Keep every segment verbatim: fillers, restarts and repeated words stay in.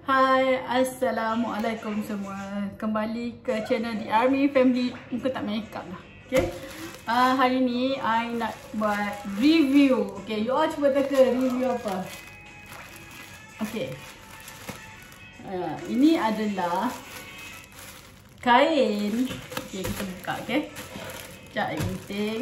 Hai, Assalamualaikum semua. Kembali ke channel The Army Family. Muka tak makeup lah. Okay. Uh, hari ni I nak buat review. Okay, you all cuba teka review apa? Okay. Uh, ini adalah kain. Okay, kita buka. Okay. Sekejap air gunting.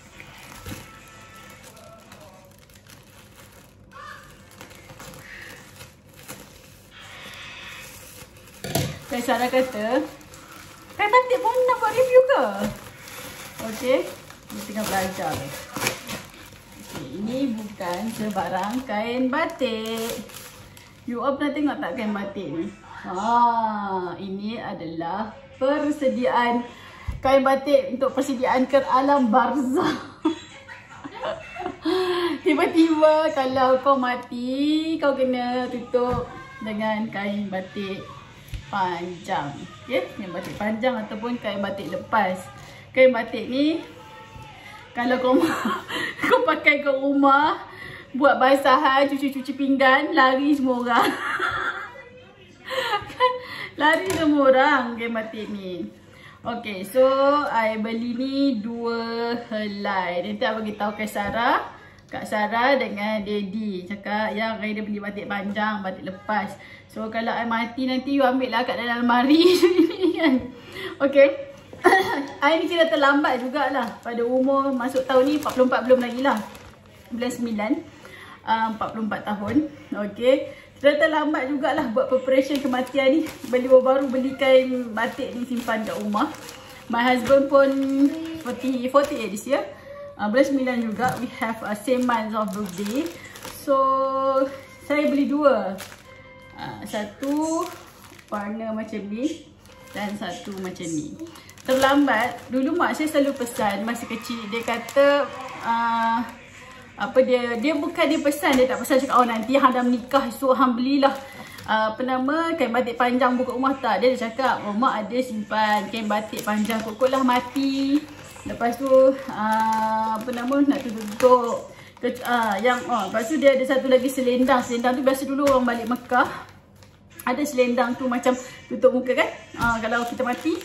Saya Sarah kata, kain batik pun nak buat review ke? Okay, dia tengah belajar. Okay, ini bukan sebarang kain batik. You all pernah tengok tak kain batik ni? Ah, ini adalah persediaan kain batik untuk persediaan ke alam barzah. Tiba-tiba kalau kau mati, kau kena tutup dengan kain batik panjang. Okay? Kain batik panjang ataupun kain batik lepas. Kain batik ni kalau kau kau pakai ke rumah buat basahan, cuci-cuci pinggan, lari semua orang. Lari semua orang kain batik ni. Okay, so I beli ni dua helai. Nanti I bagi tahu Kak Sarah, Kak Sarah dengan Daddy cakap yang I dah beli batik panjang, batik lepas. So kalau I mati nanti you ambil lah kat dalam lemari kan. Okay. I ni kira terlambat jugalah. Pada umur masuk tahun ni empat puluh empat belum lagi lah. Bulan sembilan. Uh, empat puluh empat tahun. Okay. Kira terlambat jugalah buat preparation kematian ni. Beli baru beli kain batik ni simpan kat rumah. My husband pun forty-eight this year. Uh, bulan sembilan juga. We have a uh, same month of birthday. So saya beli dua. Uh, satu warna macam ni dan satu macam ni. Terlambat. Dulu mak saya selalu pesan masa kecil. Dia kata uh, apa dia dia bukan dia pesan, dia tak pesan cakap oh nanti hang dah menikah so hang belilah uh, apa nama kain batik panjang buka rumah. Tak, dia dah cakap oh, mak ada simpan kain batik panjang kok lah mati. Lepas tu uh, apa nama nak tutup. Ah, yang oh, lepas tu dia ada satu lagi selendang. Selendang tu biasa dulu orang balik Mekah ada selendang tu macam tutup muka kan. Ah, kalau kita mati.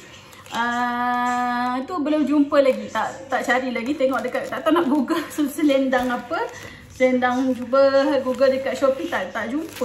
Ah, tu belum jumpa lagi. Tak tak cari lagi, tengok dekat tak tahu nak Google selendang apa. Selendang cuba Google dekat Shopee tak tak jumpa.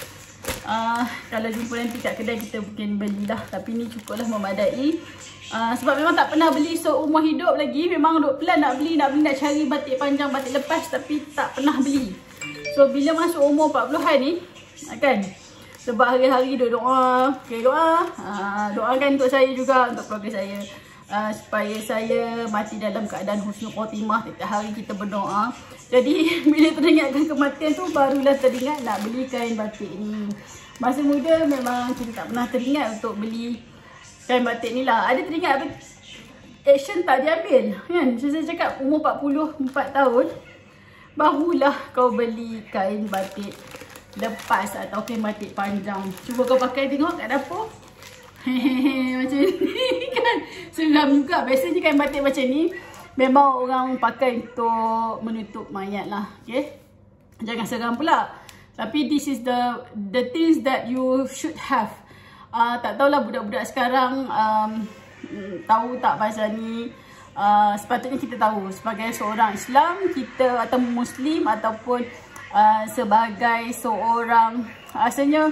Ah, kalau jumpa nanti kat kedai kita mungkin belilah, tapi ni cukuplah memadai. Uh, sebab memang tak pernah beli seumur hidup lagi. Memang duk plan nak beli, nak beli, nak cari batik panjang, batik lepas, tapi tak pernah beli. So bila masuk umur empat puluhan ni kan, sebab hari-hari duk doa. Okay, doa uh, doakan untuk saya juga, untuk keluarga saya, uh, supaya saya mati dalam keadaan husnul khotimah. Setiap hari kita berdoa. Jadi bila teringatkan kematian tu, barulah teringat nak beli kain batik ni. Masa muda memang kita tak pernah teringat untuk beli kain batik ni lah. Ada teringat apa action tak diambil kan. So saya cakap umur empat puluh empat tahun barulah kau beli kain batik lepas atau kain batik panjang. Cuba kau pakai tengok kat dapur. Hehehe macam ni kan. Seram juga. Biasanya kain batik macam ni memang orang pakai untuk menutup mayat lah. Okay. Jangan seram pula. Tapi this is the the things that you should have. Uh, tak tahulah budak-budak sekarang um, tahu tak pasal ni. Uh, sepatutnya kita tahu sebagai seorang Islam kita atau Muslim ataupun uh, sebagai seorang asalnya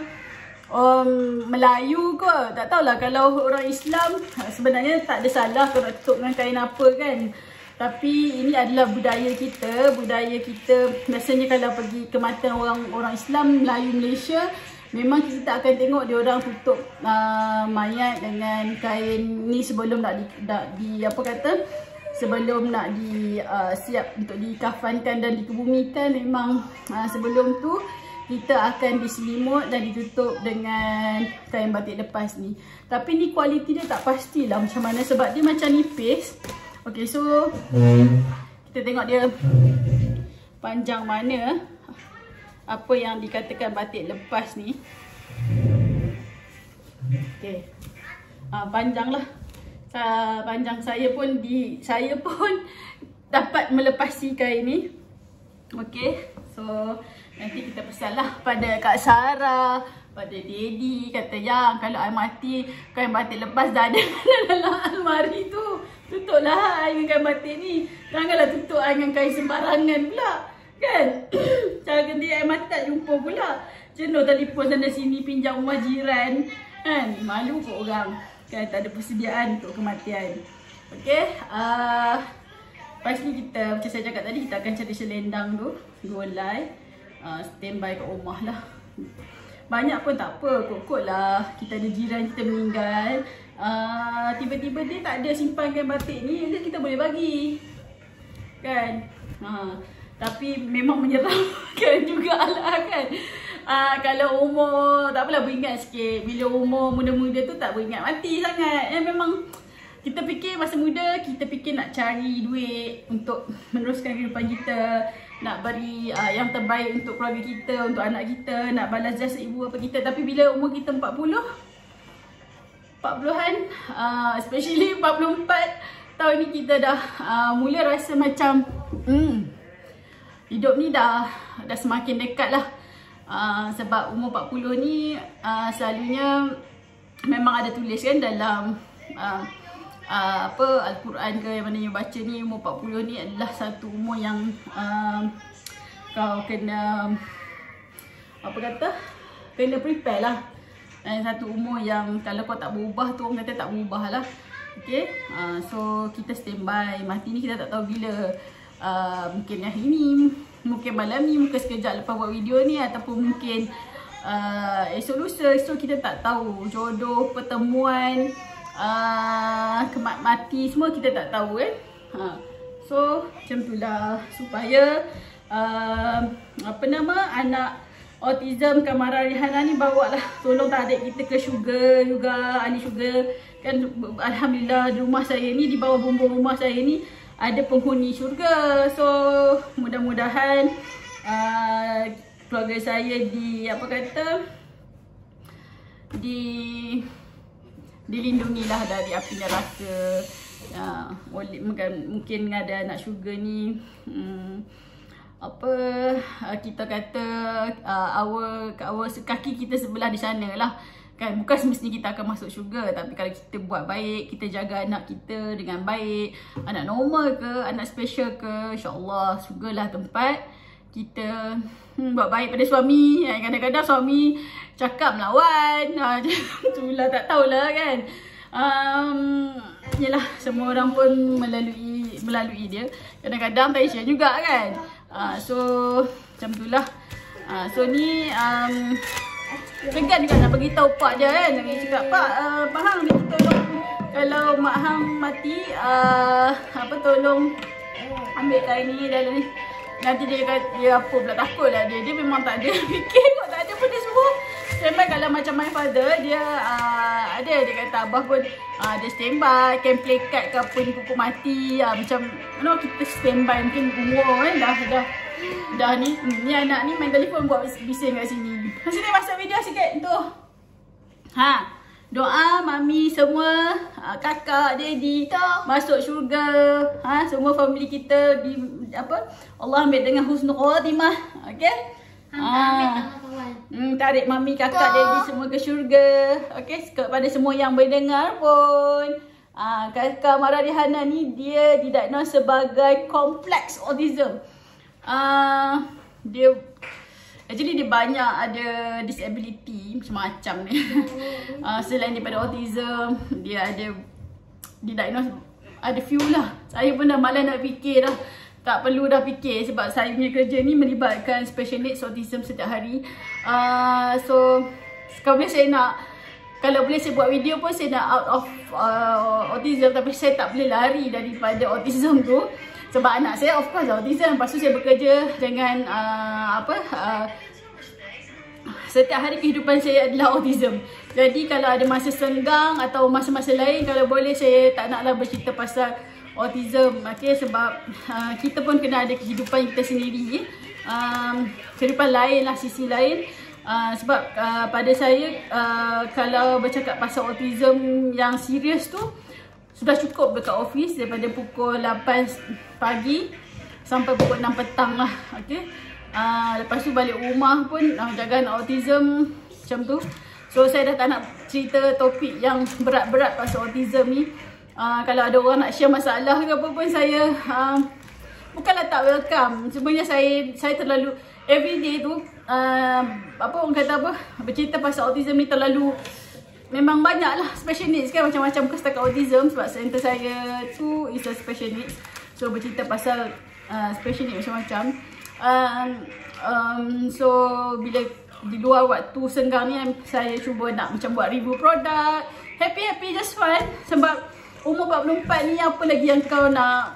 um, Melayu ke. Tak tahulah kalau orang Islam sebenarnya tak ada salah kalau tutup dengan kain apa kan. Tapi ini adalah budaya kita. Budaya kita biasanya kalau pergi kematian orang orang Islam Melayu Malaysia, memang kita akan tengok dia orang tutup uh, mayat dengan kain ni sebelum nak di, nak di apa kata sebelum nak di uh, siap untuk dikafankan dan dikebumikan. Memang uh, sebelum tu kita akan diselimut dan ditutup dengan kain batik lepas ni. Tapi ni kualiti dia tak pastilah macam mana sebab dia macam nipis. Okay, so kita tengok dia panjang mana. Apa yang dikatakan batik lepas ni. Okay. Uh, panjang lah. Uh, panjang saya pun di saya pun dapat melepasi kain ni. Okay. So nanti kita pesanlah pada Kak Sarah, pada Lepas tu Daddy kata, yang kalau I mati, kain batik lepas dah ada dalam almari tu. Tutuplah I dengan kain batik ni. Janganlah tutup I dengan kain sembarangan pula. Kan? Cara ganti I mati tak jumpa pula. Jenuh telefon sana sini, pinjam rumah jiran. Kan? Malu kot orang. Kan tak ada persediaan untuk kematian. Okay. Uh, lepas ni kita, macam saya cakap tadi, kita akan cari selendang tu. Go live. Uh, standby kat rumah lah. Banyak pun tak apa, kot-kot lah. Kita ada jiran kita meninggal, uh, tiba-tiba dia tak ada simpan kain batik ni, dia kita boleh bagi. Kan? Uh, tapi memang menyeramkan jugalah kan. Uh, kalau umur, tak apalah beringat sikit. Bila umur muda-muda tu tak beringat mati sangat. Eh, memang kita fikir masa muda, kita fikir nak cari duit untuk meneruskan kehidupan kita. Nak beri uh, yang terbaik untuk keluarga kita, untuk anak kita, nak balas jasa ibu bapa kita. Tapi bila umur kita empat puluh, empat puluhan, uh, especially empat puluh empat tahun ni, kita dah uh, mula rasa macam hmm, hidup ni dah dah semakin dekat lah. Uh, sebab umur empat puluh ni uh, selalunya memang ada tulis kan dalam uh, Uh, apa Al-Quran ke yang mana you baca ni, umur empat puluh ni adalah satu umur yang uh, kau kena apa kata, kena prepare lah. Dan satu umur yang kalau kau tak berubah tu, orang kata tak berubah lah. Okay, uh, so kita standby. Mati ni kita tak tahu bila. uh, Mungkin hari ni, mungkin malam ni, mungkin sekejap lepas buat video ni, ataupun mungkin uh, esok lusa. So kita tak tahu. Jodoh, pertemuan, Uh, kemat mati semua kita tak tahu kan. ha. So macam tu lah, supaya uh, apa nama, anak autism Kamara Rihana ni bawa lah, tolong tak adik kita ke sugar juga, ahli sugar kan. Alhamdulillah di rumah saya ni, di bawah bumbung rumah saya ni ada penghuni syurga. So mudah-mudahan uh, keluarga saya di apa kata, di dilindungilah dari api neraka. Ya, oleh mungkin, mungkin ada anak syurga ni, hmm, apa kita kata, uh, our, our kaki kita sebelah di sana lah kan. Bukan semestinya kita akan masuk syurga, tapi kalau kita buat baik, kita jaga anak kita dengan baik, anak normal ke, anak special ke, insyaAllah syurgalah tempat kita. Hmm, buat baik pada suami. Kadang-kadang suami cakap melawan, ha, itulah tak tahulah kan. um, Yelah, semua orang pun melalui melalui dia. Kadang-kadang tension juga kan. uh, So macam itulah. uh, So ni um, segan juga nak beritahu Pak je kan. Nak cakap, Pak, uh, Pak Hang ni tolong, kalau Mak Hang mati, uh, apa tolong ambil kain ni dalam ni. Nanti dia kata, dia apa pula, takut lah dia. Dia memang tak ada fikir kot, tak ada pun dia semua. Standby kalau macam my father, dia uh, ada, dia kata Abah pun uh, dia standby, can play card ke apa ni, pupuk mati. uh, Macam, you know, kita standby mungkin umur kan, dah, dah, dah ni, ni anak ni main telefon buat bising kat sini. Masih ni masuk video sikit tu. Ha, doa mami semua, kakak, daddy masuk syurga. Ha, semua family kita di apa, Allah ambil dengan husnul khatimah. Okey. Ha, hmm, tarik mami, kakak, daddy semua ke syurga. Okey, kepada semua yang mendengar pun, ha, kakak Mara Rihana ni dia didiagnose sebagai kompleks autism. Uh, dia actually dia banyak ada disability macam-macam ni. uh, Selain daripada autism, dia ada didiagnose, ada few lah. Saya pun dah malas nak fikir dah. Tak perlu dah fikir sebab saya punya kerja ni melibatkan special needs autism setiap hari. uh, So kalau boleh saya nak, kalau boleh saya buat video pun saya nak out of uh, autism. Tapi saya tak boleh lari daripada autism tu. Sebab anak saya of course autism. Lepas tu saya bekerja dengan uh, apa uh, setiap hari kehidupan saya adalah autism. Jadi kalau ada masa senggang atau masa-masa lain, kalau boleh saya tak naklah bercerita pasal autism. Okay, sebab uh, kita pun kena ada kehidupan kita sendiri, um, kehidupan lain lah, sisi lain. uh, Sebab uh, pada saya, uh, kalau bercakap pasal autism yang serius tu, sudah cukup dekat office daripada pukul lapan pagi sampai pukul enam petang lah. Okay. Uh, lepas tu balik rumah pun uh, jaga anak autism macam tu. So saya dah tak nak cerita topik yang berat-berat pasal autism ni. uh, Kalau ada orang nak share masalah ke apa pun, saya uh, bukanlah tak welcome. Sebenarnya saya saya terlalu everyday tu uh, apa orang kata apa, bercerita pasal autism ni terlalu, memang banyak lah special needs kan, macam-macam bukan setakat autism. Sebab center saya tu is a special needs. So bercerita pasal uh, special needs macam-macam. um, um, So bila di luar waktu senggang ni, saya cuba nak macam buat review produk, happy-happy, just fun. Sebab umur empat puluh empat ni, apa lagi yang kau nak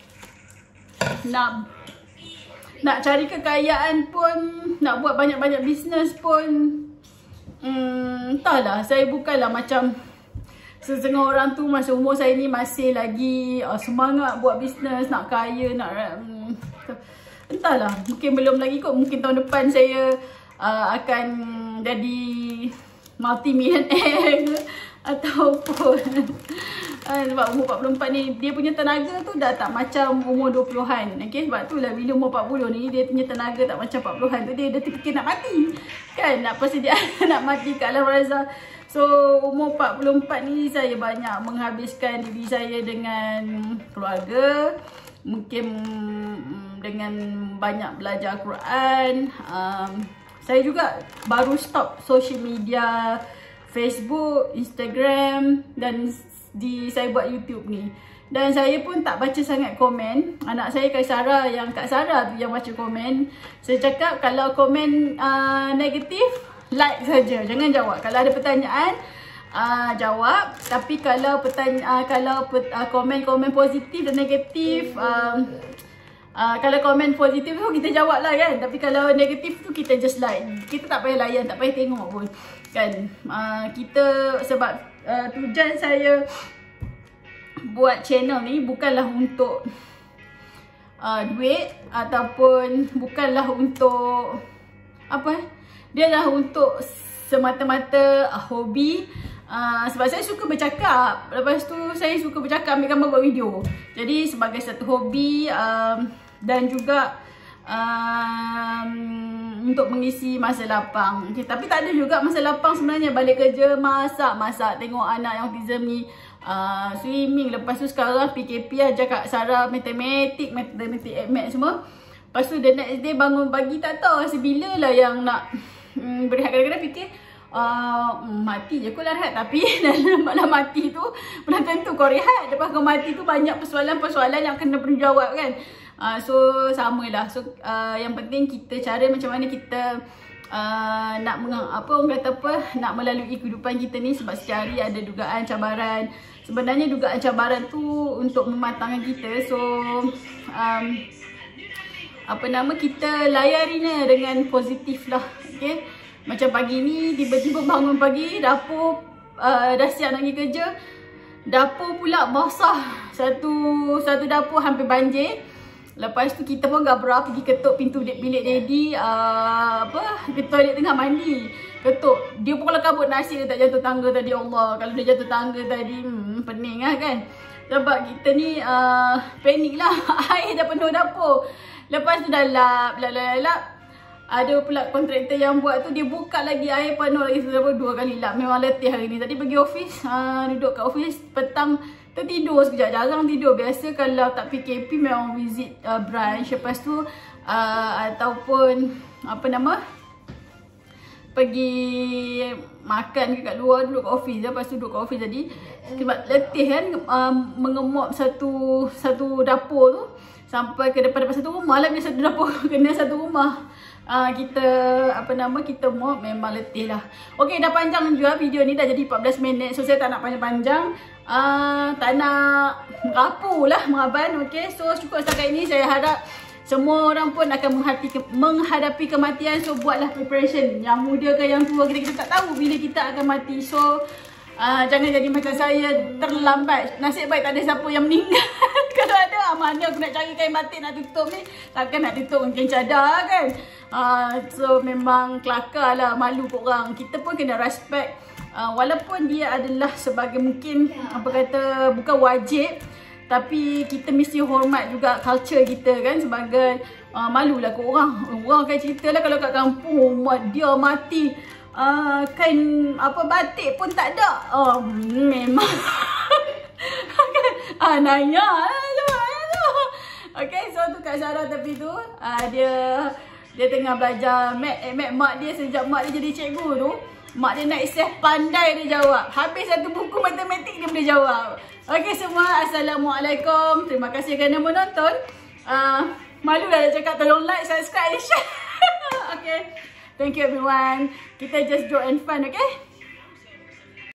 Nak Nak cari kekayaan pun, nak buat banyak-banyak bisnes pun, hmm, entahlah. Saya bukanlah macam setengah orang tu masa umur saya ni masih lagi uh, semangat buat bisnes, nak kaya, nak um, entahlah. Mungkin belum lagi kot. Mungkin tahun depan saya Uh, akan jadi multi-millionaire ke, ataupun uh, sebab umur empat puluh empat ni, dia punya tenaga tu dah tak macam umur dua puluhan. Okay, sebab tu lah bila umur empat puluh ni, dia punya tenaga tak macam empat puluhan tu. Dia dah terfikir nak mati kan, nak persediaan nak mati kat alam razak. So umur empat puluh empat ni, saya banyak menghabiskan diri saya dengan keluarga, mungkin dengan banyak belajar Quran. um, Saya juga baru stop social media, Facebook, Instagram, dan di saya buat YouTube ni. Dan saya pun tak baca sangat komen. Anak saya Kak Sarah, yang Kak Sarah tu yang baca komen. Saya cakap kalau komen uh, negatif, like saja, jangan jawab. Kalau ada pertanyaan, uh, jawab. Tapi kalau pertanyaan, uh, kalau uh, komen-komen positif dan negatif, uh, Uh, kalau komen positif tu kita jawab lah kan. Tapi kalau negatif tu kita just like. Kita tak payah layan, tak payah tengok pun kan. uh, Kita sebab uh, tujuan saya buat channel ni bukanlah untuk uh, duit, ataupun bukanlah untuk apa, dia lah untuk semata-mata uh, hobi. Uh, sebab saya suka bercakap. Lepas tu saya suka bercakap, ambil gambar, buat video. Jadi sebagai satu hobi, um, dan juga um, untuk mengisi masa lapang. Okay, tapi tak ada juga masa lapang sebenarnya. Balik kerja, masak, masak, tengok anak yang autism ni, uh, swimming. Lepas tu sekarang P K P, ajar Kak Sarah matematik, matematik, admat semua. Lepas tu the next day bangun pagi, tak tahu rasa bila lah yang nak um, berehat. Kadang-kadang fikir Uh, mati je kau lah rehat. Tapi dalam malam mati tu belum tentu kau rehat. Lepas kau mati tu banyak persoalan-persoalan yang kena perlu jawab kan. uh, So samalah. So uh, yang penting kita cari macam mana kita uh, nak apa orang kata apa, nak melalui kehidupan kita ni. Sebab setiap hari ada dugaan cabaran. Sebenarnya dugaan cabaran tu untuk mematangkan kita. So um, apa nama, kita layarinya dengan positif lah. Okay, macam pagi ni tiba-tiba bangun pagi, dapur uh, dah siap nak pergi kerja, dapur pula basah. Satu satu dapur hampir banjir. Lepas tu kita pun gabrah pergi ketuk pintu bilik daddy, uh, apa, ke toilet tengah mandi. Ketuk. Dia pun kalau kabut nasib dia tak jatuh tangga tadi. Allah, kalau dia jatuh tangga tadi, hmm, pening lah kan. Sebab kita ni uh, panik lah. Air dah penuh dapur. Lepas tu dah lap, lap, lap, lap. Ada pula kontraktor yang buat tu, dia buka lagi air penuh lagi sudah dua kali lap. Memang letih hari ni. Tadi pergi office, uh, duduk kat office, petang tertidur sekejap. Jarang tidur. Biasa kalau tak P K P memang visit uh, branch. Lepas tu uh, ataupun apa nama, pergi makan kat luar, duduk kat office. Lepas tu duduk kat office tadi sebab letih kan, uh, mengemop satu satu dapur tu sampai ke depan-depan satu rumah lah. Bila satu dapur kena satu rumah. Uh, kita apa nama, kita mau memang letih lah. Okey, dah panjang juga video ni, dah jadi empat belas minit. So saya tak nak panjang-panjang, uh, tak nak merapu lah, meraban. Okey, so cukup setakat ini. Saya harap semua orang pun akan menghadapi, ke, menghadapi kematian. So buatlah preparation. Yang muda ke yang tua, kita, kita tak tahu bila kita akan mati. So uh, jangan jadi macam saya terlambat. Nasib baik tak ada siapa yang meninggal. Kalau ada, mana aku nak cari kain batik nak tutup ni. Takkan nak tutup kain cadar kan. Uh, so memang kelakar lah, malu korang. Kita pun kena respect, uh, walaupun dia adalah sebagai mungkin apa kata, bukan wajib, tapi kita mesti hormat juga culture kita kan. Sebagai uh, malulah korang. Orang akan cerita lah kalau kat kampung dia mati, uh, kain apa batik pun tak ada. Oh, memang. ah, Naya. Okay, so tu Kak Sarah tepi tu, uh, dia dia tengah belajar mat, eh, mat mak dia sejak mak dia jadi cikgu tu. Mak dia naik save pandai dia jawab. Habis satu buku matematik dia boleh jawab. Okay semua, Assalamualaikum. Terima kasih kerana menonton. Uh, malu dah nak cakap tolong like, subscribe dan share. Okay. Thank you everyone. Kita just draw and fun, okay?